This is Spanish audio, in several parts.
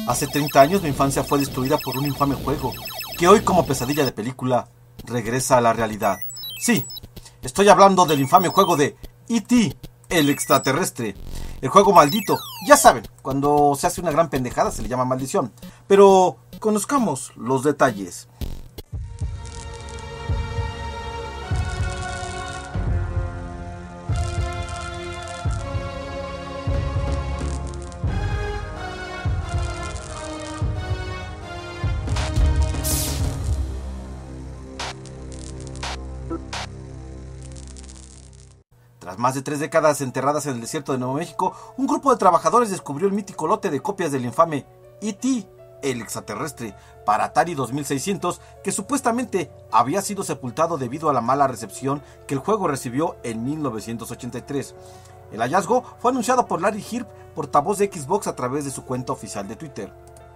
Hace 30 años mi infancia fue destruida por un infame juego, que hoy como pesadilla de película, regresa a la realidad. Sí, estoy hablando del infame juego de E.T., el extraterrestre. El juego maldito. Ya saben, cuando se hace una gran pendejada se le llama maldición. Pero conozcamos los detalles. Tras más de 3 décadas enterradas en el desierto de Nuevo México, un grupo de trabajadores descubrió el mítico lote de copias del infame E.T., el extraterrestre, para Atari 2600, que supuestamente había sido sepultado debido a la mala recepción que el juego recibió en 1983. El hallazgo fue anunciado por Larry Hirb, portavoz de Xbox, a través de su cuenta oficial de Twitter.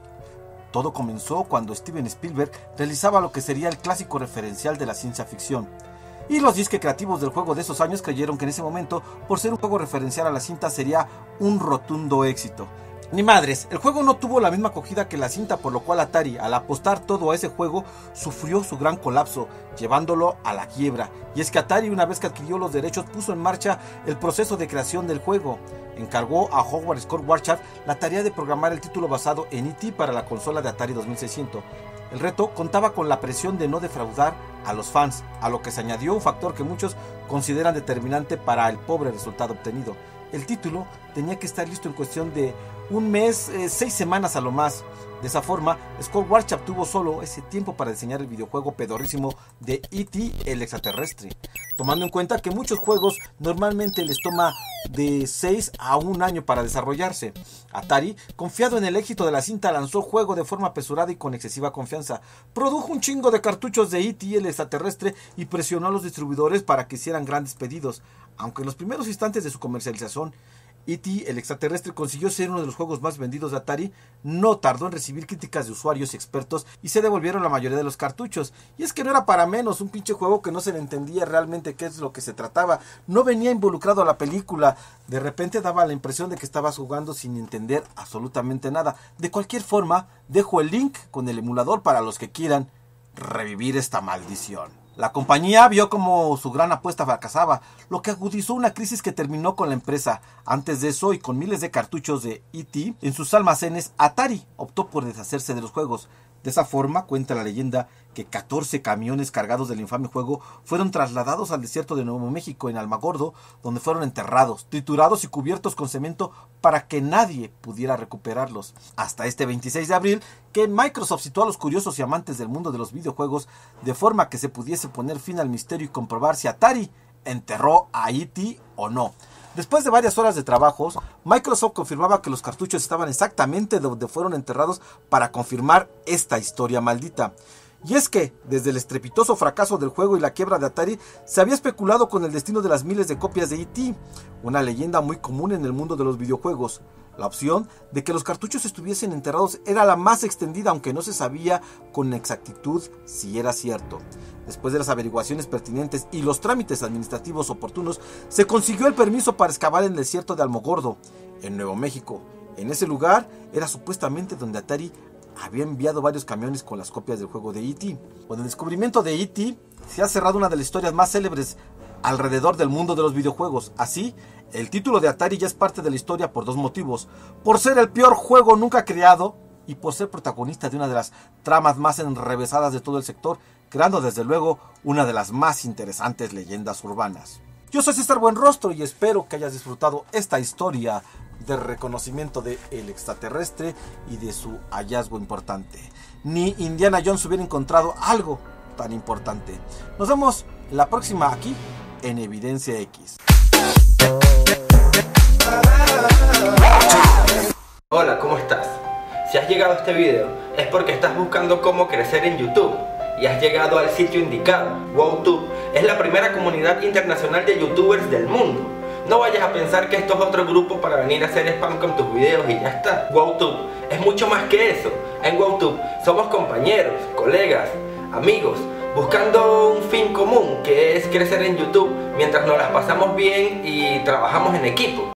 Todo comenzó cuando Steven Spielberg realizaba lo que sería el clásico referencial de la ciencia ficción. Y los disque creativos del juego de esos años creyeron que en ese momento, por ser un juego referencial a la cinta, sería un rotundo éxito. Ni madres, el juego no tuvo la misma acogida que la cinta, por lo cual Atari, al apostar todo a ese juego, sufrió su gran colapso, llevándolo a la quiebra. Y es que Atari, una vez que adquirió los derechos, puso en marcha el proceso de creación del juego. Encargó a Howard Scott Warshaw la tarea de programar el título basado en E.T. para la consola de Atari 2600. El reto contaba con la presión de no defraudar a los fans, a lo que se añadió un factor que muchos consideran determinante para el pobre resultado obtenido. El título tenía que estar listo en cuestión de un mes, 6 semanas a lo más. De esa forma, Scott Warshaw tuvo solo ese tiempo para diseñar el videojuego pedorrísimo de E.T. el extraterrestre, tomando en cuenta que muchos juegos normalmente les toma de 6 a 1 año para desarrollarse. Atari, confiado en el éxito de la cinta, lanzó el juego de forma apresurada y con excesiva confianza. Produjo un chingo de cartuchos de E.T. el extraterrestre y presionó a los distribuidores para que hicieran grandes pedidos. Aunque en los primeros instantes de su comercialización, E.T. el extraterrestre consiguió ser uno de los juegos más vendidos de Atari, no tardó en recibir críticas de usuarios y expertos y se devolvieron la mayoría de los cartuchos. Y es que no era para menos, un pinche juego que no se le entendía realmente qué es lo que se trataba, no venía involucrado a la película, de repente daba la impresión de que estabas jugando sin entender absolutamente nada. De cualquier forma, dejo el link con el emulador para los que quieran revivir esta maldición. La compañía vio como su gran apuesta fracasaba, lo que agudizó una crisis que terminó con la empresa. Antes de eso, y con miles de cartuchos de E.T. en sus almacenes, Atari optó por deshacerse de los juegos. De esa forma, cuenta la leyenda, que 14 camiones cargados del infame juego fueron trasladados al desierto de Nuevo México, en Alamogordo, donde fueron enterrados, triturados y cubiertos con cemento para que nadie pudiera recuperarlos. Hasta este 26 de abril, que Microsoft citó a los curiosos y amantes del mundo de los videojuegos, de forma que se pudiese poner fin al misterio y comprobar si Atari enterró a E.T. o no. Después de varias horas de trabajos, Microsoft confirmaba que los cartuchos estaban exactamente donde fueron enterrados para confirmar esta historia maldita. Y es que, desde el estrepitoso fracaso del juego y la quiebra de Atari, se había especulado con el destino de las miles de copias de E.T., una leyenda muy común en el mundo de los videojuegos. La opción de que los cartuchos estuviesen enterrados era la más extendida, aunque no se sabía con exactitud si era cierto. Después de las averiguaciones pertinentes y los trámites administrativos oportunos, se consiguió el permiso para excavar en el desierto de Alamogordo, en Nuevo México. En ese lugar era supuestamente donde Atari había enviado varios camiones con las copias del juego de E.T. Con el descubrimiento de E.T. se ha cerrado una de las historias más célebres alrededor del mundo de los videojuegos. Así, el título de Atari ya es parte de la historia por dos motivos: por ser el peor juego nunca creado y por ser protagonista de una de las tramas más enrevesadas de todo el sector, creando desde luego una de las más interesantes leyendas urbanas. Yo soy César Buenrostro y espero que hayas disfrutado esta historia de reconocimiento de el extraterrestre y de su hallazgo importante. Ni Indiana Jones hubiera encontrado algo tan importante. Nos vemos la próxima aquí en Evidencia X. Hola, ¿cómo estás? Si has llegado a este video es porque estás buscando cómo crecer en YouTube y has llegado al sitio indicado. WowTube es la primera comunidad internacional de youtubers del mundo. No vayas a pensar que esto es otro grupo para venir a hacer spam con tus videos y ya está. WowTube es mucho más que eso. En WowTube somos compañeros, colegas, amigos, buscando un fin común, que es crecer en YouTube mientras nos las pasamos bien y trabajamos en equipo.